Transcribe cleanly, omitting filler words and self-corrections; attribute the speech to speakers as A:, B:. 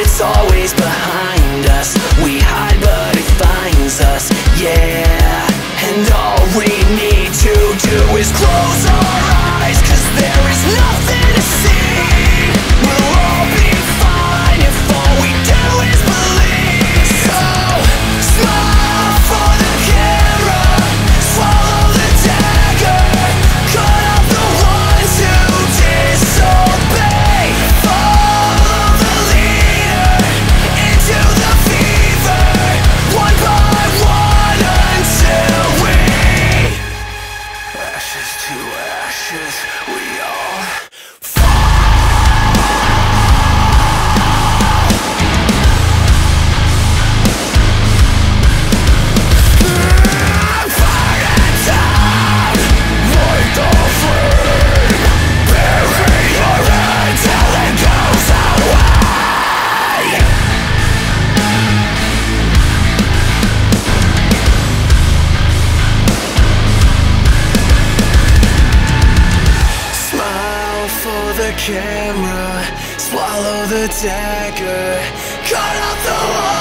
A: it's always behind us. We hide but it finds us, yeah. And all we need to do is close our eyes, 'cause there is nothing to see. We'll all be fine if all we do is believe. So, smile for the camera, swallow the dagger, cut off the ones who disobey. Follow the leader into the fever, one by one until we ashes to ashes, we all camera, swallow the dagger, cut off the